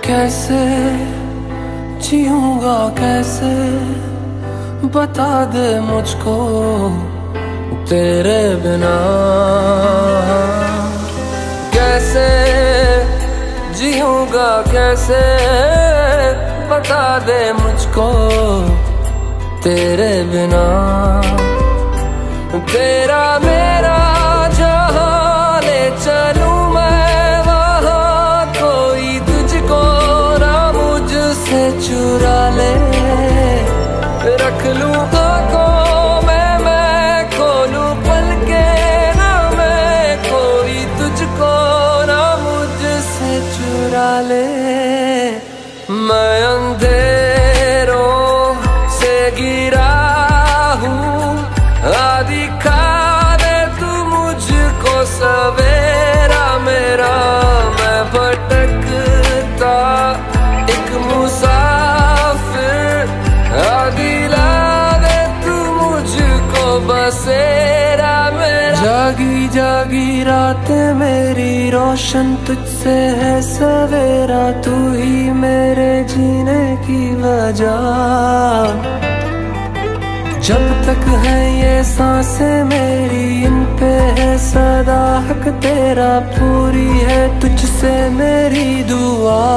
कैसे जीऊंगा कैसे, बता दे मुझको तेरे बिना। कैसे जीऊंगा कैसे, बता दे मुझको तेरे बिना। तेरा मेरा जहां ले चलूं मैं वहां, कोई तुझको ना मुझसे चुरा ले। रख लूं आंखों में मैं खोलूं पलके ना मैं, कोई तुझको ना मुझसे चुरा ले। मैं अंधेरों से गिरा हूँ, दिखा दे तू मुझको सवेरा मेरा। मैं भटकता एक मुसाफिर, दिला दे तू मुझको बसेरा मेरा। जागी जागी रातें मेरी रोशन तुझसे है सवेरा, तू ही मेरे जीने की वजह। जब तक है ये सांसें मेरी, इन पे है सदा हक तेरा। पूरी है तुझसे मेरी दुआ।